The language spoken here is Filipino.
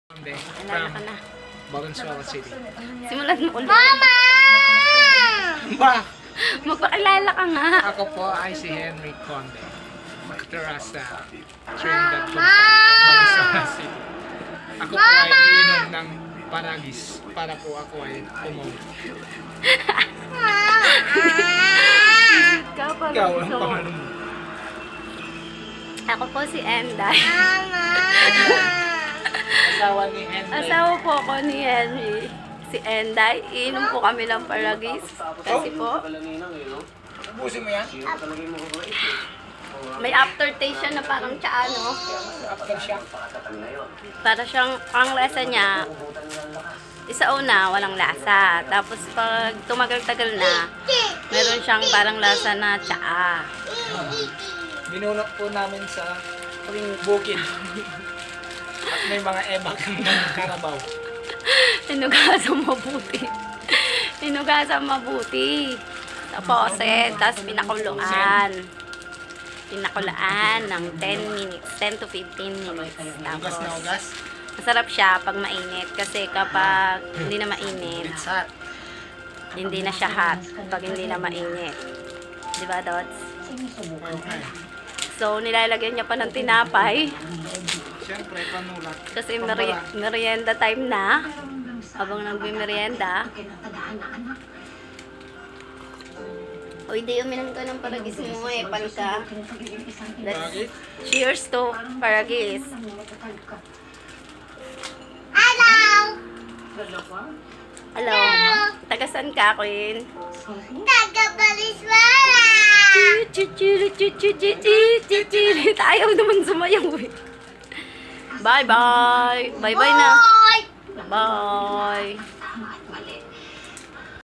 Alala ka na. Valenzuela City. Simulan mo ulit. Mama! Ba? Magpakilala ka nga. Ako po ay si Henry Conde. Nakatira sa Trinidad, Valenzuela City. Ako po ay iinom ng Paragis para po ako ay umuwi. Ikaw pa Ikaw, ang pangalan mo? Ako po si Enday. Asawa ni Henry. Asawa po ako ni Henry. Si Enday. Iinom po kami ng Paragis. Kasi po, Ubusin mo yan? may aftertaste siya na parang tsaa, no? After siya. Para siyang, ang lasa niya, isa una, walang lasa. Tapos pag tumagal-tagal na, meron siyang parang lasa na tsaa. Binunok po namin sa bukid. At may mga ebak ng karabaw. Hinugasan mabuti. Hinugasan mabuti. Sa poset, tapos pinakuluan. Pinakulaan ng 10 minutes, 10 to 15 minutes. Ugas na Tapos, ugas. masarap siya pag mainit. Kasi kapag hindi na mainit, It's hot. hindi na siya hot. Pag hindi na mainit. Diba, Dots? Okay. So, nilalagyan niya pa ng tinapay. Siyempre, panulat. Kasi Pambara. merienda time na. Habang nagbi-merienda. O, hindi uminom ka ng Paragis mo eh, palka. Bakit? Cheers to Paragis. Hello! Hello. Tagasan ka, Queen? Taga-Valenzuela! Ayaw naman sumayaw eh. Bye-bye. Bye-bye na. Bye! Bye.